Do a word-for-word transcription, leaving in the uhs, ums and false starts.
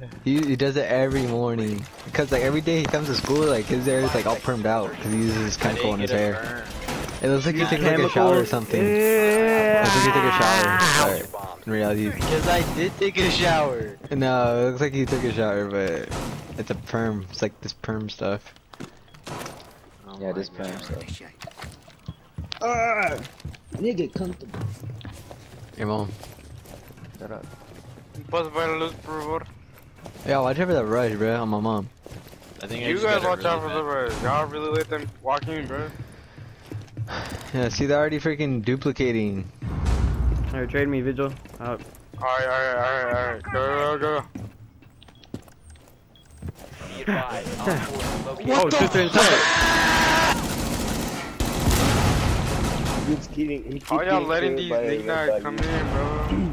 He, he does it every morning. Because like every day he comes to school, like his hair is like all permed out. Because he uses his chemical in his hair. It looks like he took like a shower or something. Yeah. It looks like he took a shower. But in reality, because I did take a shower. No, it looks like he took a shower, but it's a perm. It's like this perm stuff. Oh yeah, this perm stuff. Ah, nigga, comfortable. Your mom. Shut up. Posso ver a luz, por favor? Yeah, watch out for that rush, bro. On my mom. I think you guys watch out for the rush. Y'all really let them walk in, bro. Yeah, see, they're already freaking duplicating. Alright, trade me, Vigil. Out. Alright, alright, alright, alright. Go, go, go. Oh, shit, they're inside. He's kidding. He Oh, y'all letting these niggas come in, bro.